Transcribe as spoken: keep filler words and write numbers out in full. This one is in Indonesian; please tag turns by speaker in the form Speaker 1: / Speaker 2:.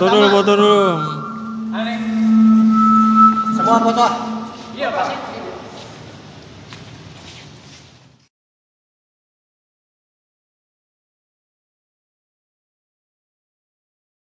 Speaker 1: Foto dulu, foto dulu.
Speaker 2: Semua foto. Iya, pasti.